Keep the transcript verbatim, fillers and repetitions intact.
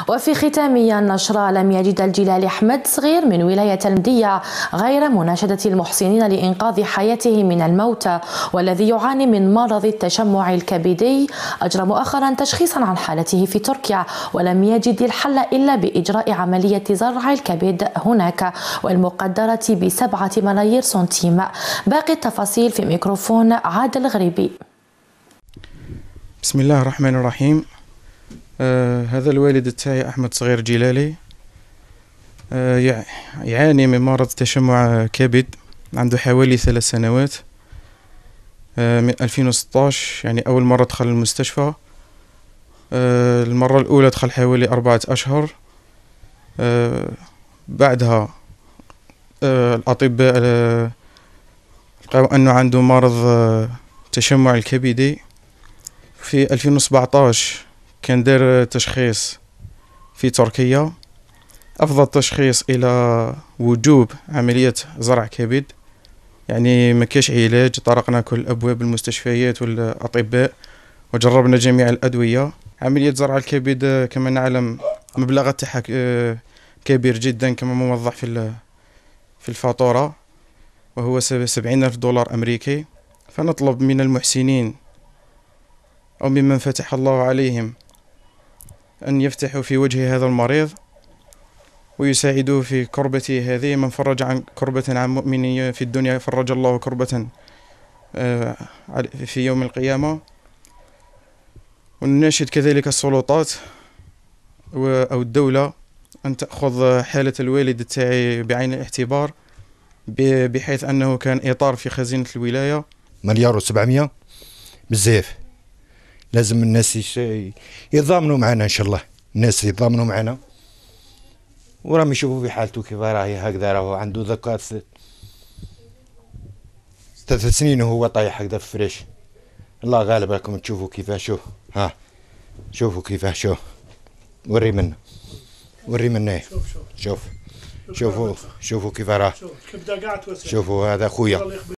وفي ختام النشرة لم يجد الجلالي أحمد صغير من ولاية المدية غير مناشدة المحسنين لإنقاذ حياته من الموت، والذي يعاني من مرض التشمع الكبدي أجرى مؤخرا تشخيصا عن حالته في تركيا، ولم يجد الحل إلا بإجراء عملية زرع الكبد هناك والمقدرة بسبعة ملايير سنتيم. باقي التفاصيل في ميكروفون عادل غريبي. بسم الله الرحمن الرحيم. آه هذا الوالد تاعي أحمد صغير جلالي آه يعاني من مرض تشمع كبد، عنده حوالي ثلاث سنوات. آه من ألفين وستة عشر يعني أول مرة دخل المستشفى. آه المرة الأولى دخل حوالي أربعة أشهر. آه بعدها آه الأطباء آه لقاو أنه عنده مرض آه تشمع الكبدي. في ألفين وسبعة عشر كان دار تشخيص في تركيا، أفضل تشخيص إلى وجوب عملية زرع كبد، يعني ما كاش علاج. طرقنا كل أبواب المستشفيات والأطباء وجربنا جميع الأدوية. عملية زرع الكبد كما نعلم مبلغ تاعها كبير جدا كما موضح في في الفاتورة، وهو سبعين ألف دولار أمريكي. فنطلب من المحسنين أو ممن فتح الله عليهم أن يفتحوا في وجه هذا المريض ويساعدوه في كربته هذه. من فرج عن كربة عن مؤمن في الدنيا فرج الله كربة في يوم القيامة. ونناشد كذلك السلطات أو الدولة أن تأخذ حالة الوالد تاعي بعين الاعتبار، بحيث أنه كان إطار في خزينة الولاية. مليار وسبعمية بزاف. لازم الناس يتضامنوا معنا إن شاء الله، الناس يتضامنوا معنا وراهم يشوفوا في حالته كيف راهي هكذا. راهو عنده ذكاء ثلاث سنين وهو طايح هكذا في فريش. الله غالب، راكم تشوفوا كيفاه. شوف ها، شوفوا كيفاه. شوف وري منا، وري منا. شوف شوف شوفوا شوفوا كيف راه. شوفوا هذا خويا.